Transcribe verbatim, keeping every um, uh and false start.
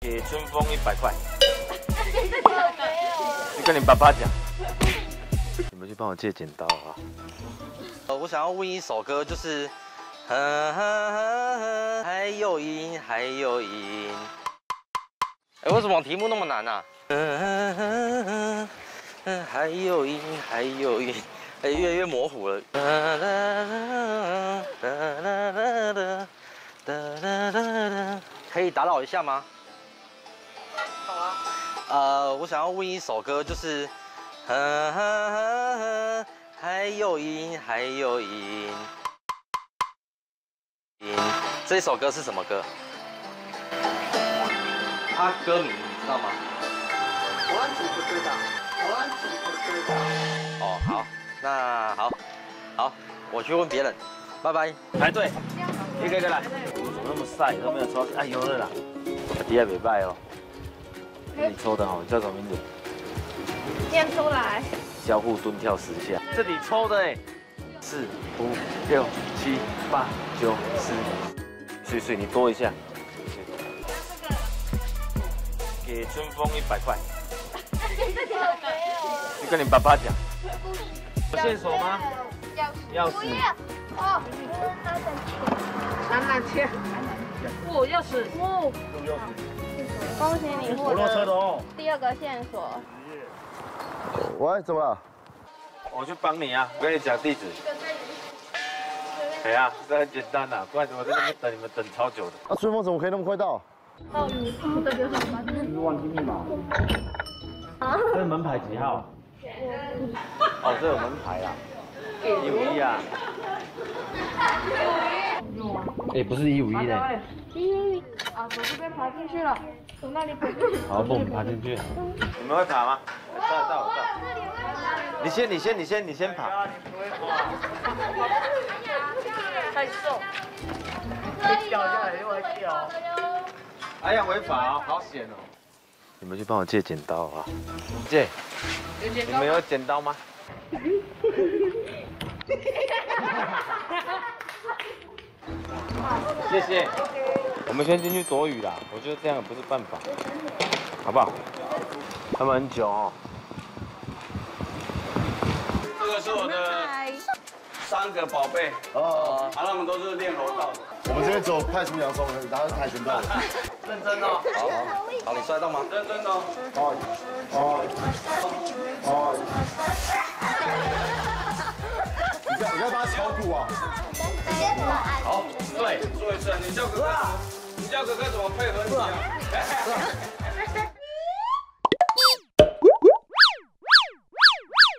给春风一百块。你跟你爸爸讲。你们去帮我借剪刀啊！ 呃，我想要问一首歌，就是呵呵呵呵，还有音，还有音。哎，为什么题目那么难啊？呵呵呵呵呵，还有音，还有音，哎，越来越模糊了。哒哒哒哒哒哒哒哒哒哒，可以打扰一下吗？好啊。呃，我想要问一首歌，就是呵呵呵呵，还有音，还有音。音，这首歌是什么歌？它歌名你知道吗？我完全不知道，我完全不知道。哦，好，那好，好，我去问别人，拜拜。 排队，一个一个来。怎么那么晒，都没有抽？哎，有了啦，底下没败哦。你抽的好，叫什么名字？ 念出来。 交互蹲跳十下。这里抽的哎，四五六七八九十。水水，你多一下。给春风一百块。你跟你爸爸讲。有线索吗？钥匙。 哦，男男签。哦，钥匙。哦。恭喜你获得第二个线索。 喂，怎么了？ 我去帮你啊，我跟你讲地址。对啊，这很简单呐，不然我在那边等你们等超久的。 啊，春风怎么可以那么快到？ 哦，你这个是什么？ 你是忘记密码？啊？这是门牌几号？哦，这有门牌啊，一五一啊。哎，不是一五一的。 一五一啊，从这边爬进去了，从那里爬进去。 好，我们爬进去。你们会爬吗？到到我到。你先，你先，你先，你先爬。 太瘦。 会掉下来又会掉。 哎呀，违法哦，好险哦！你们去帮我借剪刀啊！借。你们有剪刀吗？谢谢。我们先进去躲雨啦，我觉得这样不是办法，好不好？他们很久哦。 这个是我的三个宝贝哦，他们都是练柔道的。 我们这边走派出洋葱，然后是跆拳道的。 认真哦。 好好，好，你摔到吗？ 认真哦。 哦哦哦。你要你要帮他敲鼓啊？ 好，对，做一次，你叫哥哥，你叫哥哥怎么配合你啊？